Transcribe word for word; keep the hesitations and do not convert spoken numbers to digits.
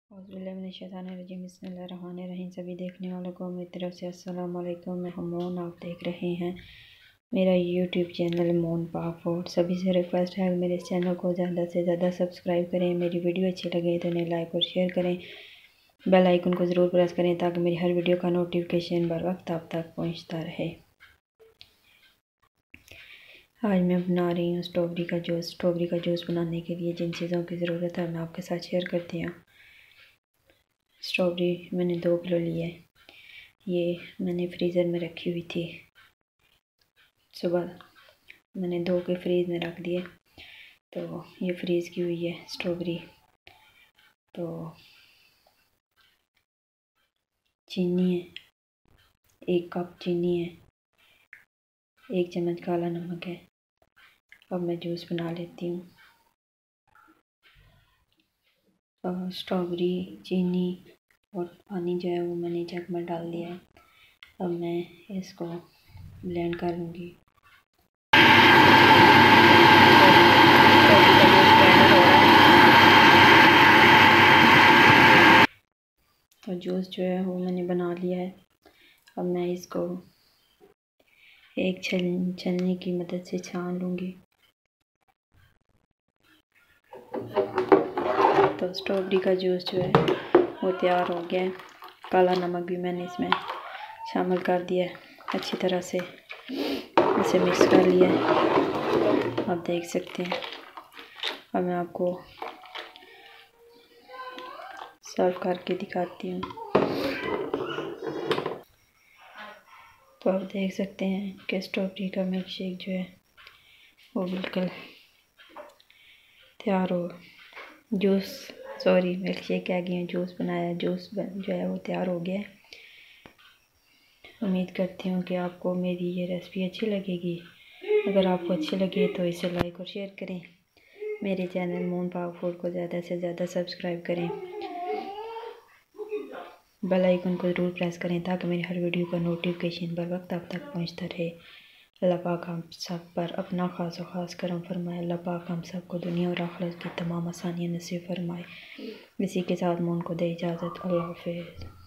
औज़ुबिल्लाहिमिनश्शैतानिर्रजीम बिस्मिल्लाहिर्रहमानिर्रहीम। सभी देखने वालों को मेरी तरफ से अस्सलाम वालेकुम। मैं मोन, आप देख रहे हैं मेरा यूट्यूब चैनल मोन पाक फूड। सभी से रिक्वेस्ट है मेरे इस चैनल को ज़्यादा से ज़्यादा सब्सक्राइब करें। मेरी वीडियो अच्छी लगे तो इन्हें लाइक और शेयर करें। बेल आइकन को ज़रूर प्रेस करें ताकि मेरी हर वीडियो का नोटिफिकेशन बर वक्त आप तक पहुँचता रहे। आज मैं बना रही हूँ स्ट्रॉबेरी का जूस। स्ट्रॉबेरी का जूस बनाने के लिए जिन चीज़ों की ज़रूरत है मैं आपके साथ शेयर करती हूँ। स्ट्रॉबेरी मैंने दो किलो ली है। ये मैंने फ्रीज़र में रखी हुई थी। सुबह मैंने धो के फ्रीज़ में रख दिए तो ये फ्रीज़ की हुई है स्ट्रॉबेरी। तो चीनी है, एक कप चीनी है, एक चम्मच काला नमक है। अब मैं जूस बना लेती हूँ। तो स्ट्रॉबेरी, चीनी और पानी जो है वो मैंने जग में डाल दिया है। अब मैं इसको ब्लेंड कर लूँगी। तो जूस जो है वो मैंने बना लिया है। अब मैं इसको एक छल छलनी की मदद से छान लूँगी। तो स्ट्रॉबेरी का जूस जो है वो तैयार हो गया है। काला नमक भी मैंने इसमें शामिल कर दिया है। अच्छी तरह से इसे मिक्स कर लिया है, आप देख सकते हैं। अब मैं आपको सर्व करके दिखाती हूँ। तो आप देख सकते हैं कि स्ट्रॉबेरी का मिल्क शेक जो है वो बिल्कुल तैयार हो जूस सॉरी मिल्क शेक कह गई, जूस बनाया, जूस जो है वो तैयार हो गया है। उम्मीद करती हूँ कि आपको मेरी ये रेसिपी अच्छी लगेगी। अगर आपको अच्छी लगे तो इसे लाइक और शेयर करें। मेरे चैनल मोन पाक फूड को ज़्यादा से ज़्यादा सब्सक्राइब करें। बेल आइकन को ज़रूर प्रेस करें ताकि मेरी हर वीडियो का नोटिफिकेशन बर वक्त आप तक पहुँचता रहे। अल्लाह पाक हम सब पर अपना ख़ास और ख़ास करम फरमाए। अल्लाह पाक हम सब को दुनिया और आखिरत की तमाम आसानियाँ नसीब फरमाए। इसी के साथ मोन को दे इजाज़त। अल्लाह हाफ़िज़।